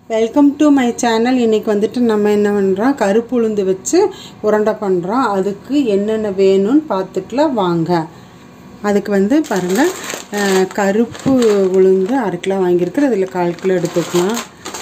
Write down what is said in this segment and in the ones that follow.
Welcome to my channel. இன்றைக்கி வந்துட்டு நம்ம என்ன பண்ணுறோம், கருப்பு உளுந்து வச்சு உருண்டை பண்ணுறோம். அதுக்கு என்னென்ன வேணும்னு பார்த்துக்கலாம் வாங்க. அதுக்கு வந்து பாருங்கள், கருப்பு உளுந்து 1/2 கிலோ வாங்கியிருக்கிறேன். இதில் 1/4 கிலோ எடுத்துக்கலாம்.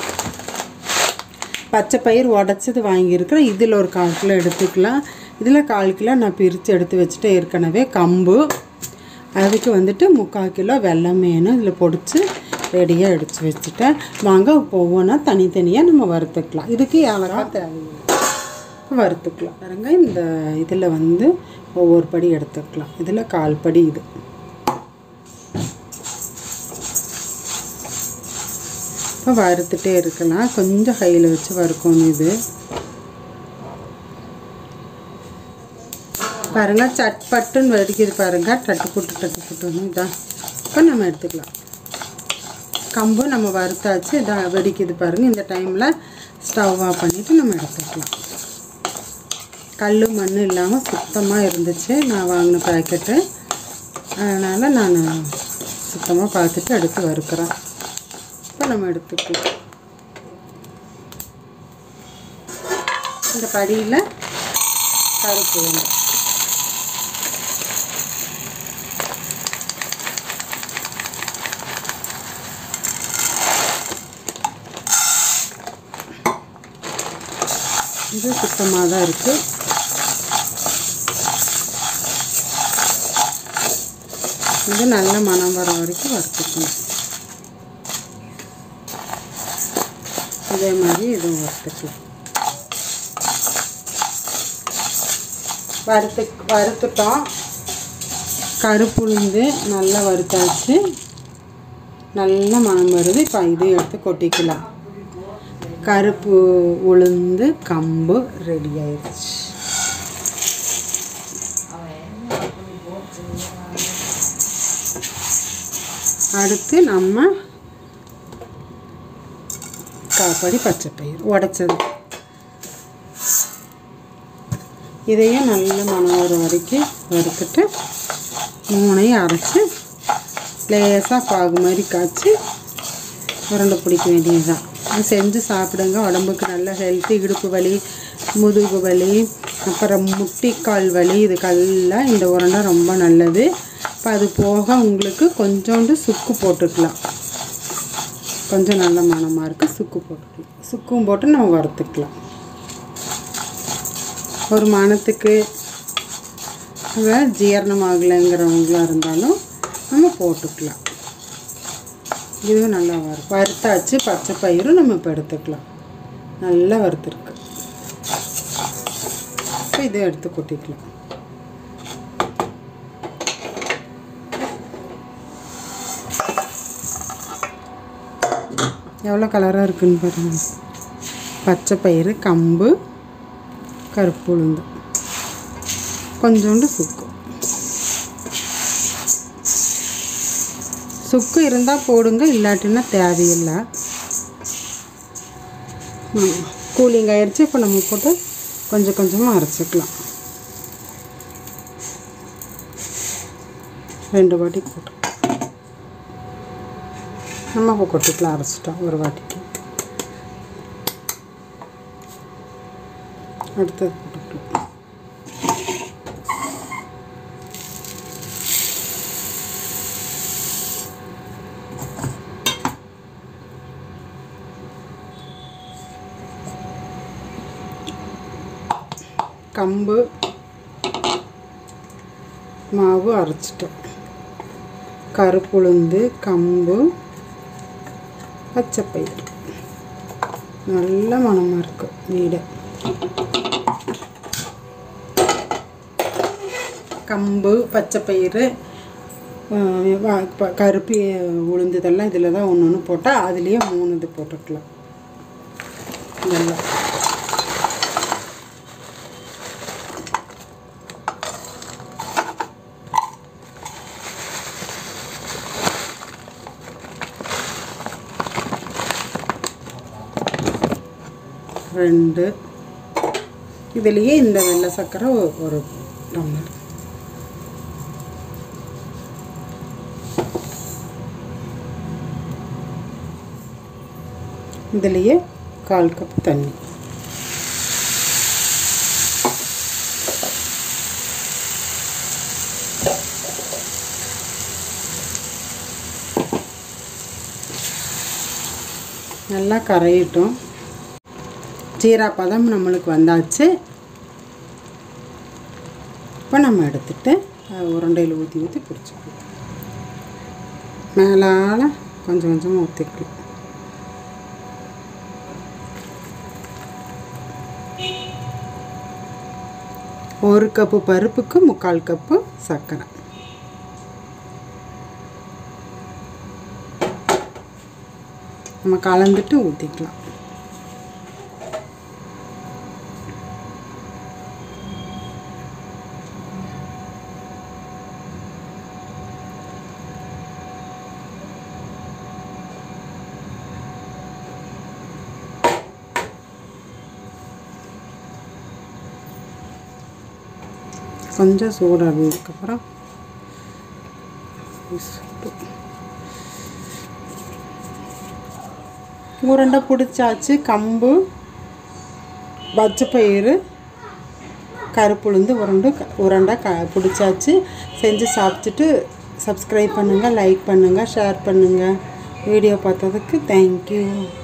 பச்சை பயிர் உடச்சது வாங்கியிருக்கிறேன். இதில் ஒரு 1/4 கிலோ எடுத்துக்கலாம். இதில் 1/4 கிலோ நான் பிரித்து எடுத்து வச்சுட்டு ஏற்கனவே கம்பு. அதுக்கு வந்துட்டு 3/4 கிலோ வெல்லம் வேணும். இதில் பொடிச்சு ரெடியாக எடுத்து வச்சுட்டேன். வாங்க ஒவ்வொன்றா தனித்தனியாக நம்ம வறுத்துக்கலாம். இதுக்கு ஏலக்காய் தேவையில்லை, வறுத்துக்கலாம். பாருங்க, இந்த இதில் வந்து ஒவ்வொரு படி எடுத்துக்கலாம். இதில் 1/4 படி இது. இப்போ வறுத்துட்டே இருக்கலாம். கொஞ்சம் ஹையில் வச்சு வறுக்கணும். இது பாருங்கள், சட்பட்டுன்னு வெடிக்குது பாருங்கள். டட்டு புட்டுன்னு இதான். இப்போ நம்ம எடுத்துக்கலாம். கம்பு நம்ம வறுத்தாச்சு, இதான் வெடிக்குது பாருங்கள். இந்த டைமில் ஸ்டவ் ஆஃப் பண்ணிவிட்டு நம்ம எடுத்துக்கலாம். கல் மண் இல்லாமல் சுத்தமாக இருந்துச்சு நான் வாங்கின பேக்கெட்டு. அதனால் நான் சுத்தமாக பார்த்துட்டு எடுத்து வறுக்கிறேன். இப்போ நம்ம எடுத்துக்கலாம். இந்த படியில் கருப்பு உளுந்து இது சுத்தமாக தான் இருக்குது. இது நல்ல மணம் வர வரைக்கும் வறுத்துக்கணும். இதே மாதிரி இதுவும் வறுத்துக்கலாம். வறுத்துட்டோம். கருப்பு உளுந்து நல்லா வறுத்தாச்சு, நல்ல மணம் வருது. இப்போ இதையும் எடுத்து கொட்டிக்கலாம். கருப்பு உளுந்து கம்பு ரெடி ஆயிடுச்சு. அடுத்து நம்ம 1/4 படி பச்சை பயிர் உடைச்சது. இதையும் நல்ல மணம் வர வரைக்கும் வறுத்துட்டு 3ஐயும் அரைச்சி லேசாக பாகு மாதிரி காய்ச்சி உருண்டை பிடிக்க வேண்டியதுதான். செஞ்சு சாப்பிடுங்க. உடம்புக்கு நல்ல ஹெல்த்தி. இடுப்பு வலி, முதுகு வலி, அப்புறம் முட்டிக்கால் வலி, இதுக்கெல்லாம் இந்த உருண்டை ரொம்ப நல்லது. இப்போ அது போக உங்களுக்கு கொஞ்சோண்டு சுக்கு போட்டுக்கலாம். கொஞ்சம் நல்ல மணமாக இருக்குது. சுக்கு போட்டுக்கலாம். சுக்கும் போட்டு நம்ம வறுத்துக்கலாம். ஒரு மணத்துக்கு ஜீரணம் ஆகலைங்கிறவங்களாக இருந்தாலும் நம்ம போட்டுக்கலாம். இதுவும் நல்லா வறுத்தாச்சு. பச்சை பயிரும் நம்ம இப்போ எடுத்துக்கலாம். நல்லா வறுத்துருக்கு. இப்போ இதை எடுத்து கொட்டிக்கலாம். எவ்வளோ கலராக இருக்குன்னு பாருங்கள். பச்சை பயிறு, கம்பு, கருப்பு உளுந்து, கொஞ்சோண்டு சுக்கு. சுக்கு இருந்தால் போடுங்க, இல்லாட்டின்னா தேவையில்லை. கூலிங் ஆயிடுச்சு. இப்போ நம்ம போட்டு கொஞ்சம் கொஞ்சமாக அரைச்சிக்கலாம். 2 வாட்டி போட்டு நம்ம இப்போ கொட்டிக்கலாம். அரைச்சிட்டோம் ஒரு வாட்டிக்கு. அடுத்தது போட்டுக்கலாம். கம்பு மாவு அரைச்சிட்டோம். கருப்புளுந்து, கம்பு, பச்சை பயிர் நல்ல மணமாக இருக்குது வீடு. கம்பு, பச்சை பயிறு, கருப்பு உளுந்து இதெல்லாம் இதில் தான் ஒன்று ஒன்று போட்டால் அதுலேயே 3 இது போட்டுக்கலாம். இதெல்லாம் ரெண்டு. இதுலேயே இந்த வெள்ளை சர்க்கரை ஒரு டம்ளர். இதுலேயே 1/4 கப் தண்ணி. நல்லா கரையட்டும். ஜீரா பதம் நம்மளுக்கு வந்தாச்சு. இப்போ நம்ம எடுத்துட்டு உருண்டையில் ஊற்றி பிடிச்சிக்கலாம். மேலால் கொஞ்சம் கொஞ்சமாக ஊற்றிக்கலாம். ஒரு கப்பு பருப்புக்கு 3/4 கப்பு சர்க்கரை. நம்ம கலந்துட்டு ஊற்றிக்கலாம். கொஞ்சம் சூடானதுக்கப்புறம் உருண்டை பிடிச்சாச்சு. கம்பு, பச்சைப்பயிறு, கருப்புளுந்து உருண்டை பிடிச்சாச்சு. செஞ்சு சாப்பிட்டுட்டு சப்ஸ்கிரைப் பண்ணுங்கள், லைக் பண்ணுங்கள், ஷேர் பண்ணுங்கள். வீடியோ பார்த்ததுக்கு தேங்க்யூ.